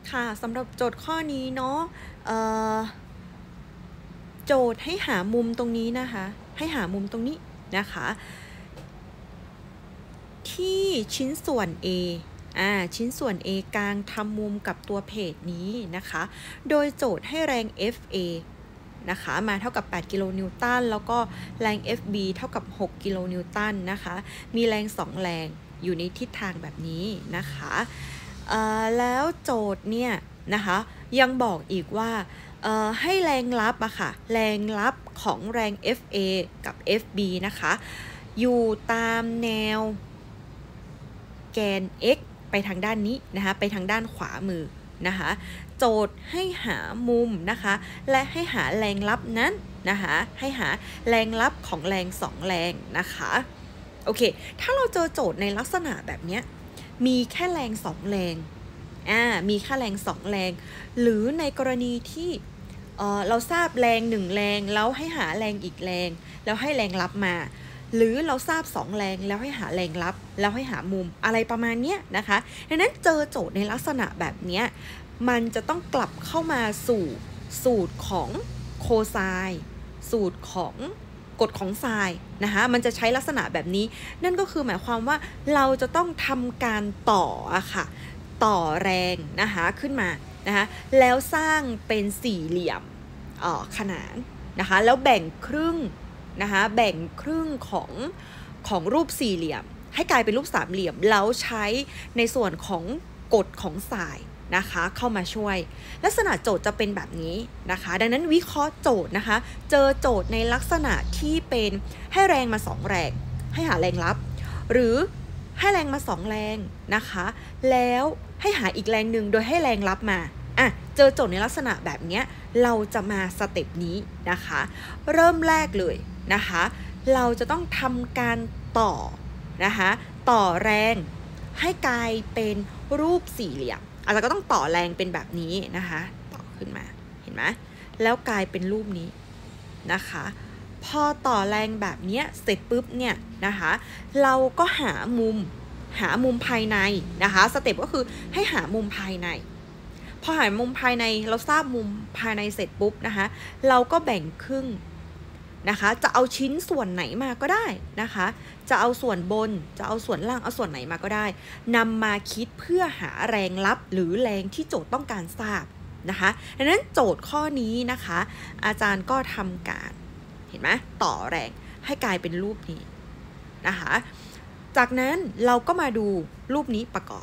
ค่ะสำหรับโจทย์ข้อนี้เนาะโจทย์ให้หามุมตรงนี้นะคะให้หามุมตรงนี้นะคะที่ชิ้นส่วน A ชิ้นส่วน A กลางทำมุมกับตัวเพจนี้นะคะโดยโจทย์ให้แรง FA นะคะมาเท่ากับ8กิโลนิวตันแล้วก็แรง FB เท่ากับ6กิโลนิวตันนะคะมีแรง2แรงอยู่ในทิศทางแบบนี้นะคะแล้วโจทย์เนี่ยนะคะยังบอกอีกว่าให้แรงลับอะค่ะแรงลับของแรง FA กับ FB นะคะอยู่ตามแนวแกน x ไปทางด้านนี้นะคะไปทางด้านขวามือนะคะโจทย์ให้หามุมนะคะและให้หาแรงลับนั้นนะคะให้หาแรงลับของแรง2แรงนะคะโอเคถ้าเราเจอโจทย์ในลักษณะแบบนี้มีแค่แรง2แรงมีแค่แรง2แรงหรือในกรณีที่เราทราบแรง1แรงแล้วให้หาแรงอีกแรงแล้วให้แรงลับมาหรือเราทราบ2แรงแล้วให้หาแรงลับแล้วให้หามุมอะไรประมาณนี้นะคะดังนั้นเจอโจทย์ในลักษณะแบบนี้มันจะต้องกลับเข้ามาสู่สูตรของโคไซน์สูตรของกฎของไซน์นะคะมันจะใช้ลักษณะแบบนี้นั่นก็คือหมายความว่าเราจะต้องทำการต่ออะค่ะต่อแรงนะคะขึ้นมานะคะแล้วสร้างเป็นสี่เหลี่ยมขนานนะคะแล้วแบ่งครึ่งนะคะแบ่งครึ่งของรูปสี่เหลี่ยมให้กลายเป็นรูปสามเหลี่ยมแล้วใช้ในส่วนของกฎของไซน์นะคะเข้ามาช่วยลักษณะโจทย์จะเป็นแบบนี้นะคะดังนั้นวิเคราะห์โจทย์นะคะเจอโจทย์ในลักษณะที่เป็นให้แรงมา2แรงให้หาแรงลับหรือให้แรงมา2แรงนะคะแล้วให้หาอีกแรงหนึ่งโดยให้แรงลับมาเจอโจทย์ในลักษณะแบบนี้เราจะมาสเต็ปนี้นะคะเริ่มแรกเลยนะคะเราจะต้องทำการต่อนะคะต่อแรงให้กลายเป็นรูปสี่เหลี่ยมอาจจะก็ต้องต่อแรงเป็นแบบนี้นะคะต่อขึ้นมาเห็นไหมแล้วกลายเป็นรูปนี้นะคะพอต่อแรงแบบนี้เสร็จปุ๊บเนี่ยนะคะเราก็หามุมภายในนะคะสเต็ปก็คือให้หามุมภายในพอหามุมภายในเราทราบมุมภายในเสร็จปุ๊บนะคะเราก็แบ่งครึ่งนะคะจะเอาชิ้นส่วนไหนมาก็ได้นะคะจะเอาส่วนบนจะเอาส่วนล่างเอาส่วนไหนมาก็ได้นำมาคิดเพื่อหาแรงลับหรือแรงที่โจทย์ต้องการทราบนะคะดังนั้นโจทย์ข้อนี้นะคะอาจารย์ก็ทำการเห็นไหมต่อแรงให้กลายเป็นรูปนี้นะคะจากนั้นเราก็มาดูรูปนี้ประกอบ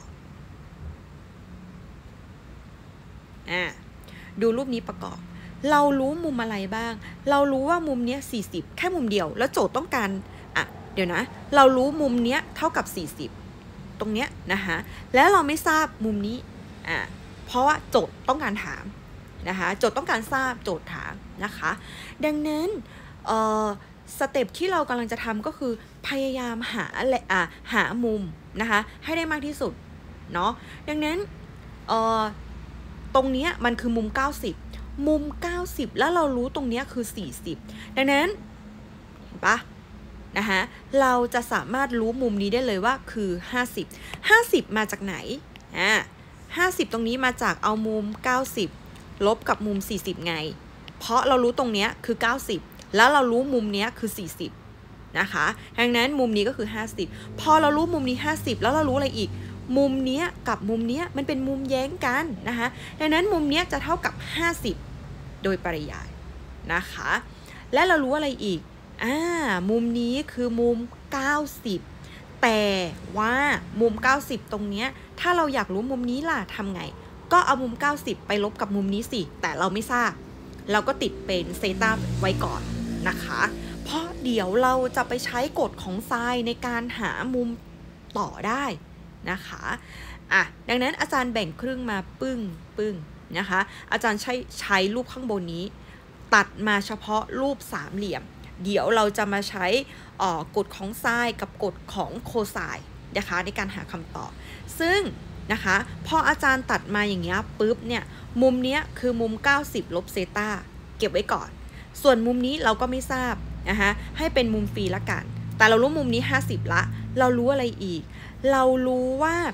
ดูรูปนี้ประกอบเรารู้มุมอะไรบ้างเรารู้ว่ามุมเนี้ย40แค่มุมเดียวแล้วโจทย์ต้องการเดี๋ยวนะเรารู้มุมเนี้ยเท่ากับ40ตรงเนี้ยนะคะแล้วเราไม่ทราบมุมนี้เพราะว่าโจทย์ต้องการถามนะคะโจทย์ต้องการทราบโจทย์ถามนะคะดังนั้นสเต็ปที่เรากำลังจะทำก็คือพยายามหามุมนะคะให้ได้มากที่สุดเนาะดังนั้นตรงนี้มันคือมุม90มุม90แล้วเรารู้ตรงนี้คือ40ดังนั้นเห็นปะนะคะเราจะสามารถรู้มุมนี้ได้เลยว่าคือ50มาจากไหน50ตรงนี้มาจากเอามุม90ลบกับมุม40ไงเพราะเรารู้ตรงนี้คือ90แล้วเรารู้มุมนี้คือ40นะคะดังนั้นมุมนี้ก็คือ50พอเรารู้มุมนี้50แล้วเรารู้อะไรอีกมุมนี้กับมุมนี้มันเป็นมุมแย้งกันนะคะดังนั้นมุมนี้จะเท่ากับ50โดยปริยายนะคะและเรารู้อะไรอีกมุมนี้คือมุม90แต่ว่ามุม90ตรงนี้ถ้าเราอยากรู้มุมนี้ล่ะทำไงก็เอามุม90ไปลบกับมุมนี้สิแต่เราไม่ทราบเราก็ติดเป็นเซตาไว้ก่อนนะคะเพราะเดี๋ยวเราจะไปใช้กฎของไซน์ในการหามุมต่อได้นะคะดังนั้นอาจารย์แบ่งครึ่งมาปึ้งนะคะอาจารย์ใช้รูปข้างบนนี้ตัดมาเฉพาะรูปสามเหลี่ยมเดี๋ยวเราจะมาใช้กฎของไซน์กับกฎของโคไซน์นะคะในการหาคำตอบซึ่งนะคะพออาจารย์ตัดมาอย่างเงี้ยปุ๊บเนี่ยมุมเนี้ยคือมุม90ลบเซตาเก็บไว้ก่อนส่วนมุมนี้เราก็ไม่ทราบนะคะให้เป็นมุมฟรีละกันแต่เรารู้มุมนี้50ละเรารู้อะไรอีกเรารู้ว่า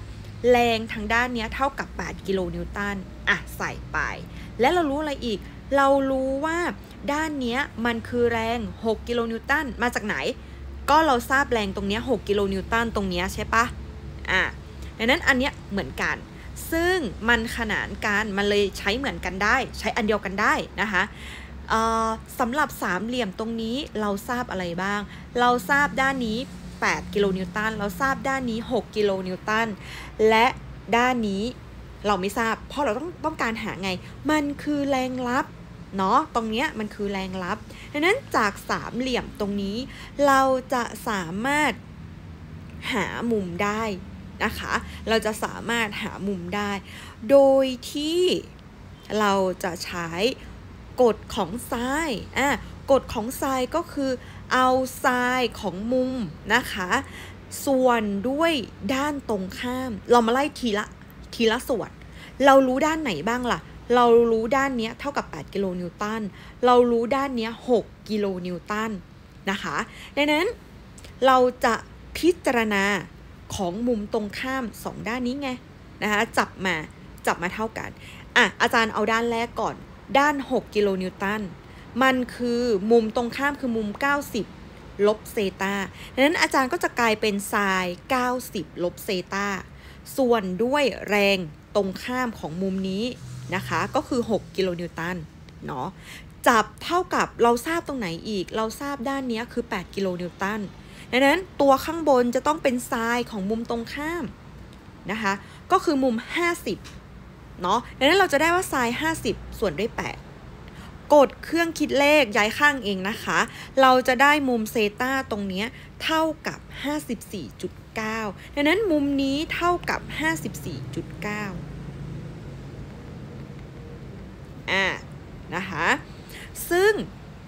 แรงทางด้านนี้เท่ากับ8กิโลนิวตันใส่ไปและเรารู้อะไรอีกเรารู้ว่าด้านนี้มันคือแรง6กิโลนิวตันมาจากไหนก็เราทราบแรงตรงนี้6กิโลนิวตันตรงนี้ใช่ปะดังนั้นอันเนี้ยเหมือนกันซึ่งมันขนานกันมันเลยใช้เหมือนกันได้ใช้อันเดียวกันได้นะคะสำหรับสามเหลี่ยมตรงนี้เราทราบอะไรบ้างเราทราบด้านนี้8กิโลนิวตันเราทราบด้านนี้6กิโลนิวตันและด้านนี้เราไม่ทราบเพราะเราต้องการหาไงมันคือแรงลับเนาะตรงเนี้ยมันคือแรงลับดังนั้นจากสามเหลี่ยมตรงนี้เราจะสามารถหามุมได้นะคะเราจะสามารถหามุมได้โดยที่เราจะใช้กฎของไซน์กฎของไซน์ก็คือเอาไซน์ของมุมนะคะส่วนด้วยด้านตรงข้ามเรามาไล่ทีละส่วนเรารู้ด้านไหนบ้างล่ะเรารู้ด้านนี้เท่ากับ8กิโลนิวตันเรารู้ด้านนี้6กิโลนิวตันนะคะดังนั้นเราจะพิจารณาของมุมตรงข้าม2ด้านนี้ไงนะคะจับมาเท่ากันอาจารย์เอาด้านแรกก่อนด้าน6กิโลนิวตันมันคือมุมตรงข้ามคือมุม90ลบเซตาดังนั้นอาจารย์ก็จะกลายเป็นไซน์90ลบเซตาส่วนด้วยแรงตรงข้ามของมุมนี้นะคะก็คือ6กิโลนิวตันเนาะจับเท่ากับเราทราบตรงไหนอีกเราทราบด้านนี้คือ8กิโลนิวตันดังนั้นตัวข้างบนจะต้องเป็นไซน์ของมุมตรงข้ามนะคะก็คือมุม50เนาะดังนั้นเราจะได้ว่าไซน์50ส่วนด้วย8กดเครื่องคิดเลขย้ายข้างเองนะคะเราจะได้มุมเซตาตรงนี้เท่ากับ 54.9 ดังนั้นมุมนี้เท่ากับ 54.9 นะคะซึ่ง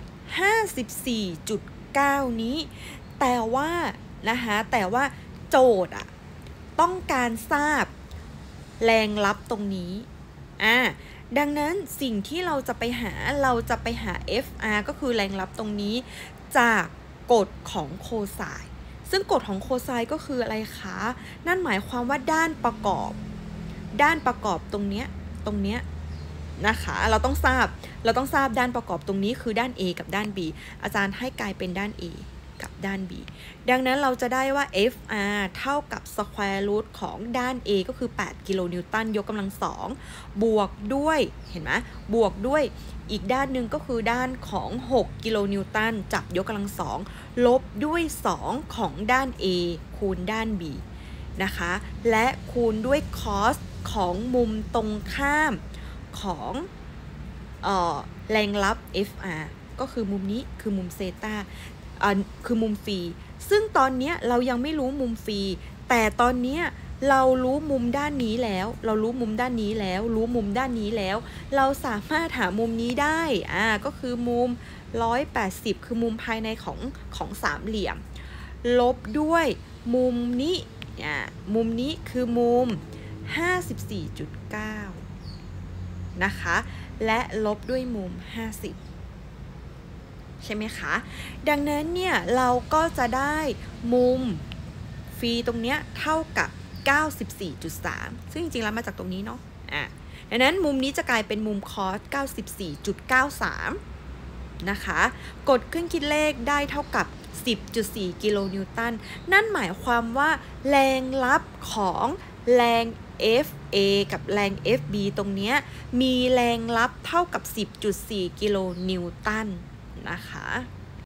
54.9 นี้แต่ว่าโจทย์ต้องการทราบแรงลับตรงนี้ดังนั้นสิ่งที่เราจะไปหาFR ก็คือแรงลับตรงนี้จากกฎของโคไซน์ซึ่งกฎของโคไซน์ก็คืออะไรคะนั่นหมายความว่าด้านประกอบตรงเนี้ยนะคะเราต้องทราบด้านประกอบตรงนี้คือด้าน A กับด้าน B อาจารย์ให้กลายเป็นด้าน A กับด้าน B ดังนั้นเราจะได้ว่า FR เท่ากับ square root ของด้าน A ก็คือ8กิโลนิวตันยกกำลัง2บวกด้วยเห็นไหมบวกด้วยอีกด้านหนึ่งก็คือด้านของ6กิโลนิวตันจับยกกำลัง2ลบด้วย2ของด้าน A คูณด้าน B นะคะและคูณด้วย cos ของมุมตรงข้ามของแรงลับ FR ก็คือมุมนี้คือมุมเซตาคือมุมฟรีซึ่งตอนนี้เรายังไม่รู้มุมฟรีแต่ตอนนี้เรารู้มุมด้านนี้แล้วรู้มุมด้านนี้แล้วเราสามารถหามุมนี้ได้ก็คือมุม180คือมุมภายในของสามเหลี่ยมลบด้วยมุมนี้มุมนี้คือมุม 54.9 นะคะและลบด้วยมุม50ใช่ไหมคะดังนั้นเนี่ยเราก็จะได้มุมฟรีตรงเนี้ยเท่ากับ 94.3 ซึ่งจริงๆแล้วมาจากตรงนี้เนาะดังนั้นมุมนี้จะกลายเป็นมุมคอส 94.93 นะคะกดเครื่องคิดเลขได้เท่ากับ 10.4 กิโลนิวตันนั่นหมายความว่าแรงลับของแรง FA กับแรง FB ตรงเนี้ยมีแรงลับเท่ากับ 10.4 กิโลนิวตันนะคะ